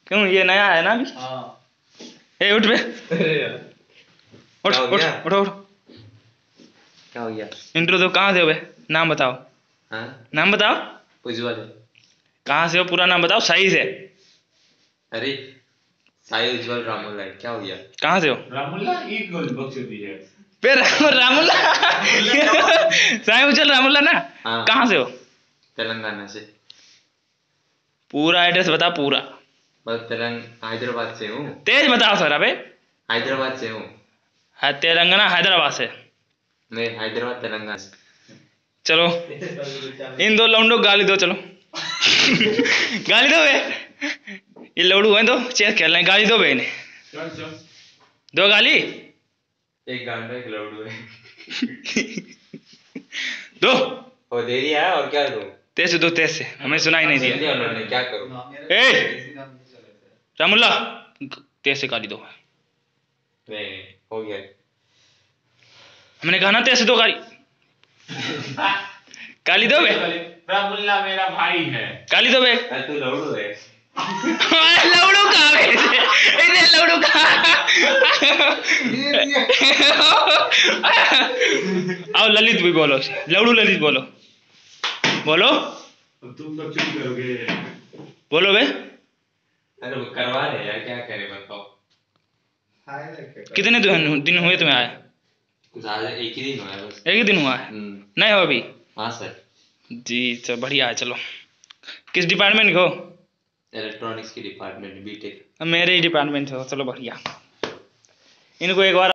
क्यों, ये नया है ना अभी? हाँ। ए उठ बे, अरे यार उठ क्या हो उठ गया? उठो उठ। क्या हो गया? इंट्रो दो, कहाँ से हो बे? नाम बताओ। हाँ नाम बताओ, उज्जवल। कहाँ से हो, पूरा नाम बताओ सही से। अरे साई उज्जवल रामुल है, क्या हो गया? कहाँ से हो? रामुल्ला एक गोल बक्स दी है। पे रामुल्ला साई उज्जवल रामुल्ला ना। हाँ। कहाँ से हो? तेलंगाना से। पूरा एड्रेस बता पूरा। बस हैदराबाद से हूँ। तेज बताओ सर। अबे हैदराबाद से हूँ तेलंगाना हैदराबाद से। मैं, हैदराबाद तेलंगाना से। चलो इन दो लौंडों गाली दो, चलो गाली दो बे, ये लौड़ू है तो चेस खेल रहे हैं, गाली दो बे इन्हें। चल चल दो गाली। एक गांडा एक लौड़ू है। दो वो दे दिया और क्या दूँ? तेज से दो, तेज से, हमें सुनाई नहीं दिया। दिया उन्होंने, क्या करूँ? ए रामुल्ला, तेज से गाली दो। नहीं हो गया। हमने कहा ना तेज से दो गाली। गाली दो बे, रामुल्ला मेरा भाई है। गाली दो बे। तू लौड़ू है। लौड़ू कहाँ बे, इधर लौड़ू कहाँ? आओ ललित भी बोलो, लौड़ू ललित बोलो, बोलो अब तुम लोग चुप करोगे। बोलो बे। अरे वो करवा रहे यार, क्या करे बताओ। कितने दिन हुए तुम्हें आए? कुछ आज एक ही दिन हुआ है बस। एक ही दिन हुआ है, नहीं हो अभी? हाँ सर। जी चलो बढ़िया है। चलो किस डिपार्टमेंट को? इलेक्ट्रॉनिक्स की डिपार्टमेंट, बीटेक। मेरे ही डिपार्टमेंट हो, चलो बढ़िया। इनको एक बार